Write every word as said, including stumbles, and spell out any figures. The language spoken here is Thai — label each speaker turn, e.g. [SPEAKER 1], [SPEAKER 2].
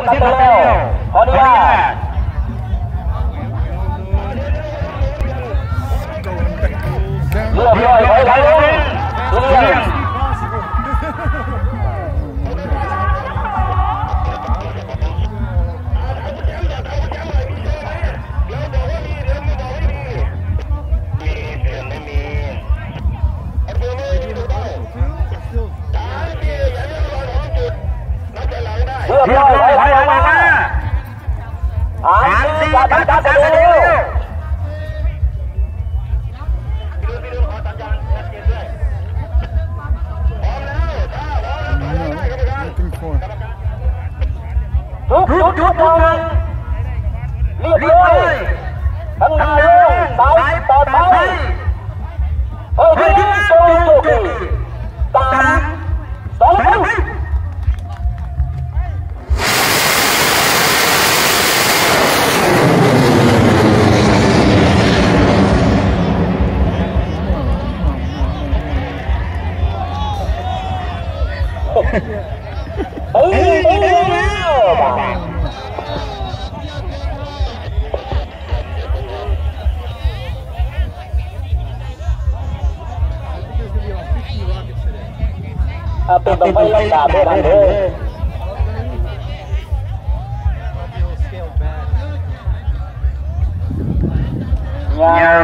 [SPEAKER 1] กันไปแล้วขออนุญาตเรียบร้อยไปไหลลงเรียบเรียบร้อยไหลลงมาอ่านสี่จัดจัดจัดเร็วทุกจุดทุกมุมเรียบร้อยทั้งหน้าเร็วสายต่อไปเฮ้ยโจโจกีสามสองหนึ่งเฮ้ยเฮ้ยเป็นแบบไม่ไล่ด่าไม่ทันเลยเงา